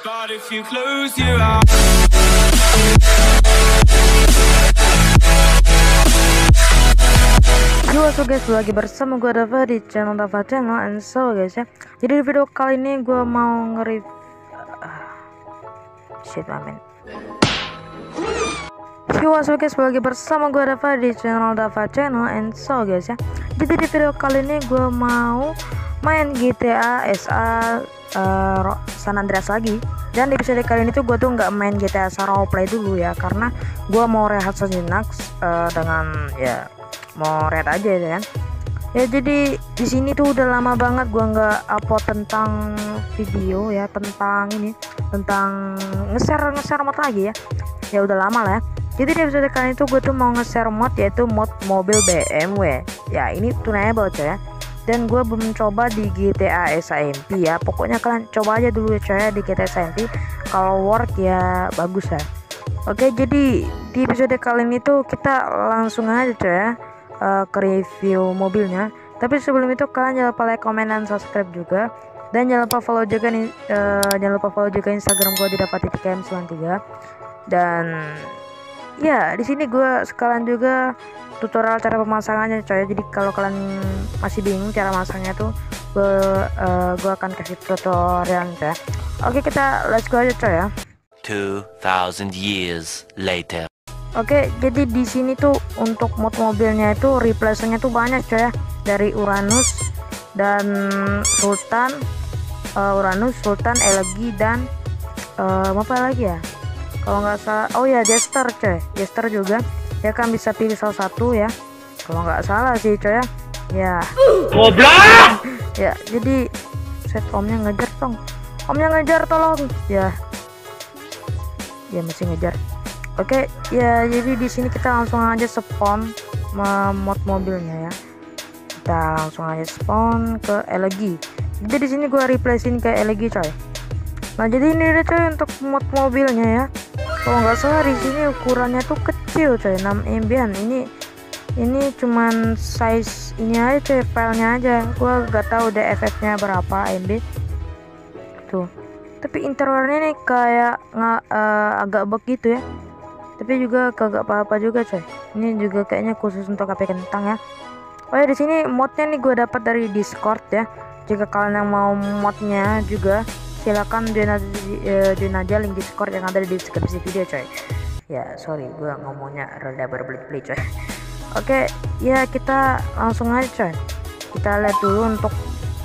But if you close your eyes. Yo, so guys, lagi bersama gue Dava di channel Dava Channel. And so guys ya, jadi di video kali ini gue mau nge-review Yo, so guys, lagi bersama gue Dava di channel Dava Channel. And so guys ya, jadi di video kali ini gue mau main GTA SA San Andreas lagi. Dan di episode kali ini tuh gue tuh nggak main GTA SA roleplay dulu ya, karena gue mau rehat sejenak dengan ya mau rehat aja ya kan. Ya jadi di sini tuh udah lama banget gue nggak upload tentang video ya, tentang ini, tentang nge-share mod lagi ya. Ya udah lama lah ya. Jadi di episode kali ini tuh gue tuh mau nge-share mod, yaitu mod mobil BMW. Ya ini tunable coy ya. Dan gue belum coba di GTA SMP ya. Pokoknya kalian coba aja dulu ya coy ya di GTA SMP. Kalau work ya bagus ya. Oke, jadi di episode kali ini tuh kita langsung aja coy ya ke review mobilnya. Tapi sebelum itu kalian jangan lupa like, comment, dan subscribe juga. Dan jangan lupa follow juga nih, Instagram gue di dapat.km93. Dan ya di sini gue sekalian juga tutorial cara pemasangannya coy. Jadi kalau kalian masih bingung cara masangnya tuh gue akan kasih tutorial coy. Oke, kita let's go aja coy ya. 2000 years later. Oke, jadi di sini tuh untuk mod mobilnya itu replace-nya tuh banyak coy ya. Dari Uranus dan Sultan, Elegy, dan apa lagi ya? Kalau nggak salah, oh ya Jester coy, Jester juga. Ya kan bisa pilih salah satu ya. Kalau nggak salah sih coy ya. Ya. Goblok! Ya, jadi set omnya ngejar dong. Omnya ngejar tolong. Ya. Ya masih ngejar. Oke, ya jadi di sini kita langsung aja spawn mod mobilnya ya. Kita langsung aja spawn ke Elegy. Jadi di sini gua replacein ke Elegy coy. Nah, jadi ini dia coy untuk mod mobilnya ya. Kalau nggak salah di sini ukurannya tuh kecil coy, 6 MB-an. Ini cuman size ini aja coy, filenya aja. Gua nggak tahu DFF-nya berapa MB. Tuh. Tapi interiornya nih kayak agak begitu ya. Tapi juga kagak apa-apa juga coy. Ini juga kayaknya khusus untuk HP kentang ya. Oh ya, di sini modnya nih gue dapat dari Discord ya. Jika kalian yang mau modnya juga, silakan join aja link Discord yang ada di deskripsi video coy. Ya sorry, gue ngomongnya rada berbelit-belit coy. Oke, ya kita langsung aja coy. Kita lihat dulu untuk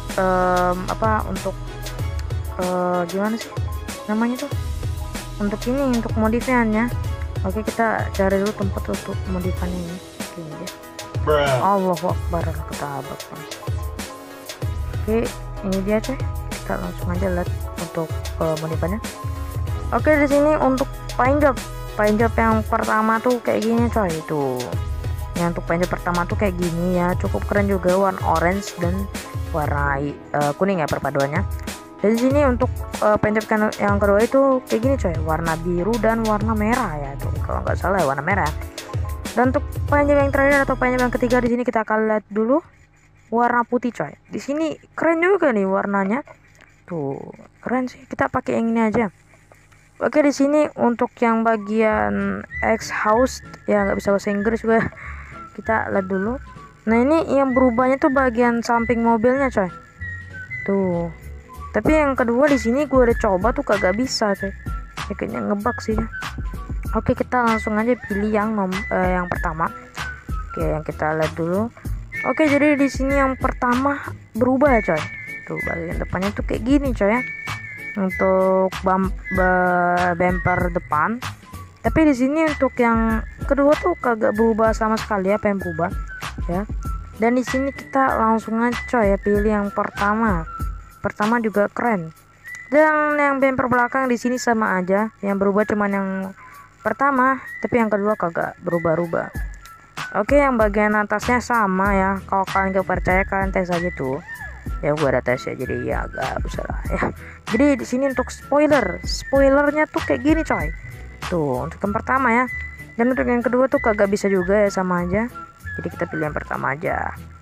gimana sih namanya tuh, untuk ini, untuk modifannya. Oke, kita cari dulu tempat untuk modifannya ini. Oke ya. Allahu Akbar, ketabrak. Oke, ini dia coy. Kita langsung aja lihat untuk modifannya. Oke, di sini untuk paint job yang pertama tuh kayak gini coy. Itu yang untuk paint job pertama tuh kayak gini ya, cukup keren juga, warna orange dan warna kuning ya perpaduannya. Dan di sini untuk paint job yang kedua itu kayak gini coy, warna biru dan warna merah ya, tuh kalau nggak salah ya, warna merah. Dan untuk paint job yang terakhir atau paint job yang ketiga di sini kita akan lihat dulu warna putih coy. Di sini keren juga nih warnanya. Tuh, keren sih. Kita pakai yang ini aja. Oke, di sini untuk yang bagian exhaust ya, nggak bisa bahasa Inggris juga. Kita lihat dulu. Nah, ini yang berubahnya tuh bagian samping mobilnya coy. Tuh. Tapi yang kedua di sini gue udah coba tuh kagak bisa coy. Ya, kayaknya ngebug sih ya. Oke, kita langsung aja pilih yang pertama. Oke, yang kita lihat dulu. Oke, jadi di sini yang pertama berubah ya coy. Tuh, bagian depannya tuh kayak gini coy ya. Untuk bumper depan. Tapi di sini untuk yang kedua tuh kagak berubah sama sekali, apa yang berubah ya. Dan di sini kita langsung aja coy ya pilih yang pertama. Pertama juga keren. Dan yang bumper belakang di sini sama aja, yang berubah cuman yang pertama, tapi yang kedua kagak berubah-ubah. Oke, yang bagian atasnya sama ya. Kalau kalian gak percaya, kalian tes aja tuh. Ya gua ada tes ya, jadi ya agak usah lah ya. Jadi di sini untuk spoilernya tuh kayak gini coy. Tuh untuk yang pertama ya. Dan untuk yang kedua tuh kagak bisa juga ya, sama aja. Jadi kita pilih yang pertama aja.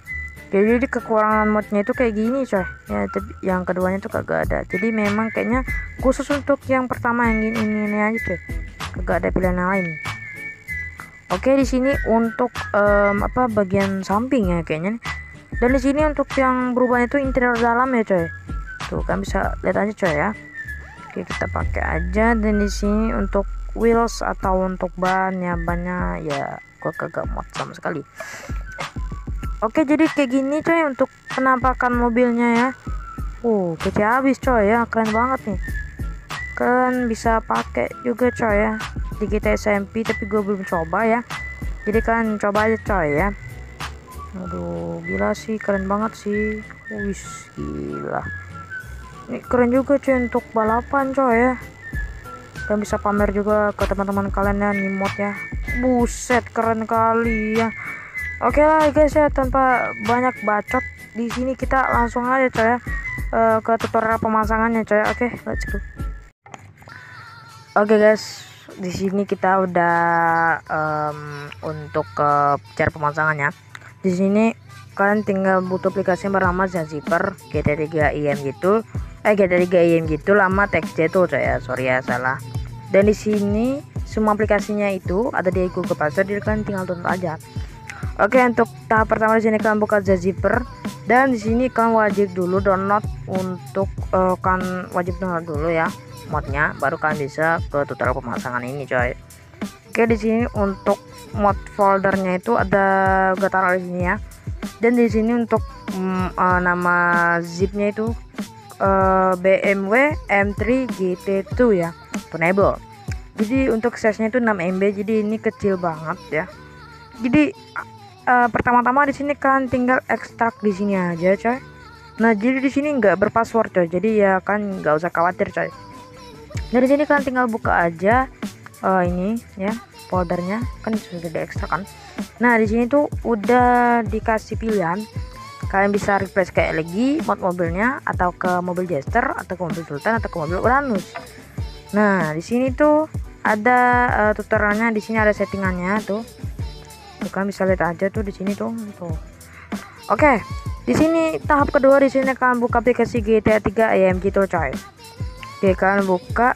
Jadi kekurangan modnya itu kayak gini coy ya, tapi yang keduanya tuh kagak ada. Jadi memang kayaknya khusus untuk yang pertama yang ini aja coy, kagak ada pilihan lain. Oke, di sini untuk bagian samping ya kayaknya nih. Dan di sini untuk yang berubah itu interior dalam ya coy, tuh kan bisa lihat aja coy ya. Oke, kita pakai aja. Dan di sini untuk wheels atau untuk bannya ya gua kagak mod sama sekali. Oke, jadi kayak gini coy untuk penampakan mobilnya ya. Kecil habis coy ya, keren banget nih. Kalian bisa pakai juga coy ya di GTA SMP, tapi gue belum coba ya. Jadi kalian coba aja coy ya. Aduh, gila sih, keren banget sih. Wih, gila. Ini keren juga coy untuk balapan coy ya. Dan bisa pamer juga ke teman-teman kalian ya nih mod ya. Buset, keren kali ya. Oke lah guys ya, tanpa banyak bacot di sini kita langsung aja coy ya ke tutorial pemasangannya coy. Oke, let's go. Oke guys, di sini kita udah untuk cara pemasangannya. Di sini kalian tinggal butuh aplikasi yang bernama Zanzibar GTA 3 IM gitu. GTA 3 IM gitu, lama TXT tuh coy ya. Sorry ya salah. Dan di sini semua aplikasinya itu ada di Google Play Store, jadi kalian tinggal download aja. Oke, untuk tahap pertama di sini kalian buka Zanzibar, dan di sini kalian wajib dulu download untuk wajib download dulu ya modnya, baru kalian bisa ke tutorial pemasangan ini coy. Oke, di sini untuk mod foldernya itu ada gue taruh di sini ya. Dan di sini untuk nama zipnya itu BMW M3 GT2 ya, tunable. Jadi untuk size-nya itu 6 MB, jadi ini kecil banget ya. Jadi pertama-tama di sini kalian tinggal ekstrak di sini aja coy. Nah, jadi di sini nggak berpassword coy, jadi ya kan nggak usah khawatir coy. Dari sini kalian tinggal buka aja ini ya foldernya, kan sudah diekstrak kan. Nah, di sini tuh udah dikasih pilihan, kalian bisa replace kayak lagi mod mobilnya, atau ke mobil Jester, atau ke mobil Sultan, atau ke mobil Uranus. Nah, di sini tuh ada tutorialnya, di sini ada settingannya tuh. Kalian bisa lihat aja tuh di sini tuh. Oke, di sini tahap kedua, di sini kalian buka aplikasi GTA 3 AMG tuh coy. Oke, kalian buka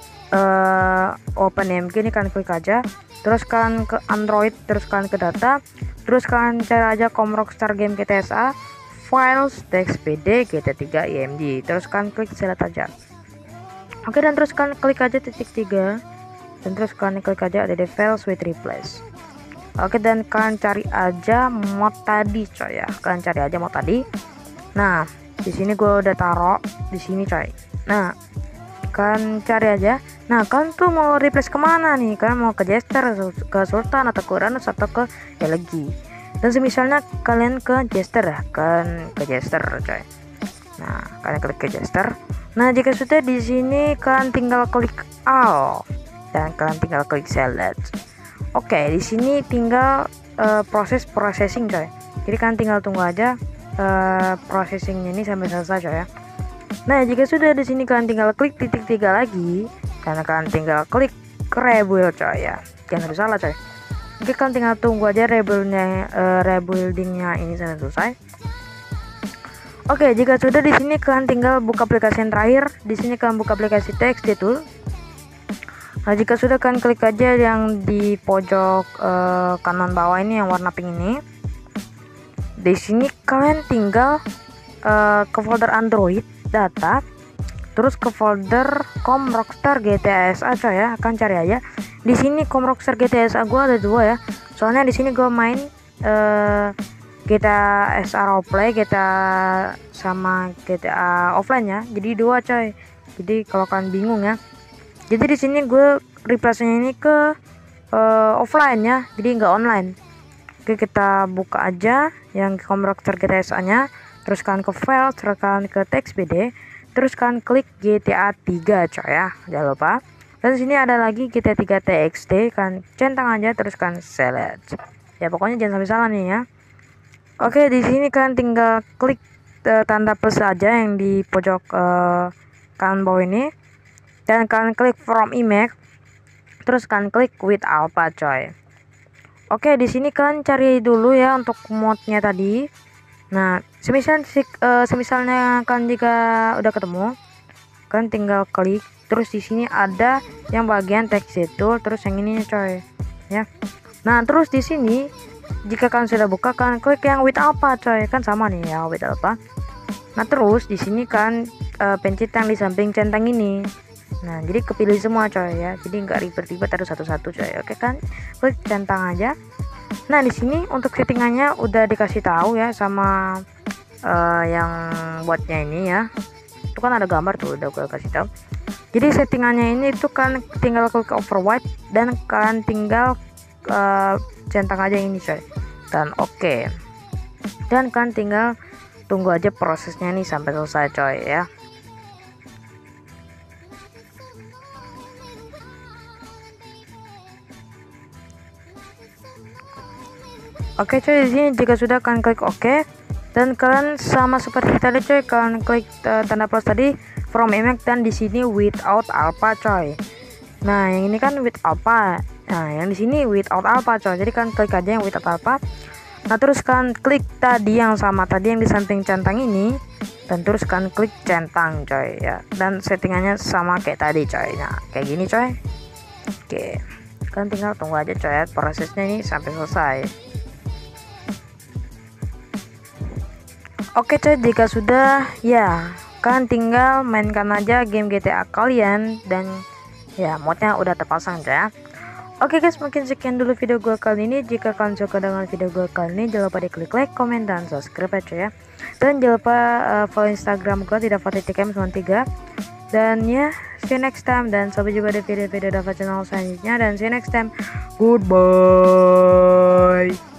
open AMG ini, kalian klik aja, terus kalian ke Android, terus kalian ke data, terus kalian cari aja Rockstar Game GTSA Files TXPD GTA 3 AMG, terus kalian klik select aja. Oke, dan terus kalian klik aja titik 3, dan terus kalian klik aja ada the files with replace. Oke, dan kalian cari aja mod tadi coy ya, kalian cari aja mod tadi. Nah, di sini gue udah taruh di sini coy. Nah, kalian cari aja. Nah, kalian tuh mau replace kemana nih? Kalian mau ke Jester, ke Sultan, atau ke Uranus, atau ke Elegy. Dan semisalnya kalian ke Jester ya, kalian ke Jester coy. Nah, kalian klik ke Jester. Nah, jika sudah di sini kalian tinggal klik all, dan kalian tinggal klik select. Oke, di sini tinggal processing coy. Jadi kalian tinggal tunggu aja processingnya ini sampai selesai coy ya. Nah, jika sudah di sini kalian tinggal klik titik 3 lagi, karena kalian tinggal klik rebuild coy ya. Jangan sampai salah coy. Jadi kalian tinggal tunggu aja rebuildingnya ini sampai selesai. Oke, jika sudah di sini kalian tinggal buka aplikasi yang terakhir. Di sini kalian buka aplikasi TXT Tool. Nah, jika sudah kalian klik aja yang di pojok kanan bawah ini yang warna pink ini. Di sini kalian tinggal ke folder Android, data, terus ke folder Rockstar GTSA coy ya. Akan cari aja. Di sini Rockstar GTSA gua ada 2 ya. Soalnya di sini gua main GTA SA Roleplay, GTA sama GTA offline ya. Jadi 2 coy. Jadi kalau kalian bingung ya. Jadi di sini gue replace-nya ini ke offline ya, jadi nggak online. Oke, kita buka aja yang Rockstar GTSA-nya, terus kalian ke file, terus kalian ke TXPD, terus kalian klik GTA 3 coy ya, jangan lupa. Dan di sini ada lagi GTA 3 TXT, kalian centang aja, terus kalian select. Ya pokoknya jangan sampai salah nih ya. Oke, di sini kalian tinggal klik tanda plus aja yang di pojok kanan bawah ini. Dan kalian klik from image, terus kalian klik with alpha coy. Oke, di sini kalian cari dulu ya untuk modnya tadi. Nah, semisalnya kan jika udah ketemu, kan tinggal klik. Terus di sini ada yang bagian text itu, terus yang ini coy, ya. Nah, terus di sini jika kalian sudah buka, kan klik yang with alpha coy, kan sama nih ya with alpha. Nah, terus di sini kan pencet yang di samping centang ini. Nah, jadi kepilih semua coy ya. Jadi nggak ribet-ribet harus satu-satu coy. Oke kan? Klik centang aja. Nah, di sini untuk settingannya udah dikasih tahu ya sama yang buatnya ini ya. Itu kan ada gambar tuh udah gue kasih tahu. Jadi settingannya ini itu kan tinggal klik override dan kalian tinggal centang aja ini coy. Dan oke. Dan kan tinggal tunggu aja prosesnya nih sampai selesai coy ya. Oke coy, di sini jika sudah kalian klik oke, dan kalian sama seperti tadi coy, kalian klik tanda plus tadi from image dan di sini without alpha coy. Nah, yang ini kan with alpha. Nah, yang di sini without alpha coy. Jadi kalian klik aja yang without alpha. Nah, terus kalian klik tadi yang sama tadi yang di samping centang ini, dan terus kalian klik centang coy ya. Dan settingannya sama kayak tadi coy. Nah, kayak gini coy. Oke. Kalian tinggal tunggu aja coy ya, prosesnya ini sampai selesai. Oke coy, jika sudah ya kalian tinggal mainkan aja game GTA kalian dan ya modnya udah terpasang coy ya. Oke guys, mungkin sekian dulu video gue kali ini. Jika kalian suka dengan video gue kali ini, jangan lupa diklik like, komen, dan subscribe ya coy ya. Dan jangan lupa follow Instagram gue tidak @davatkm93. Dan ya, see you next time, dan sampai jumpa di video-video Dava channel selanjutnya, dan see you next time. Goodbye.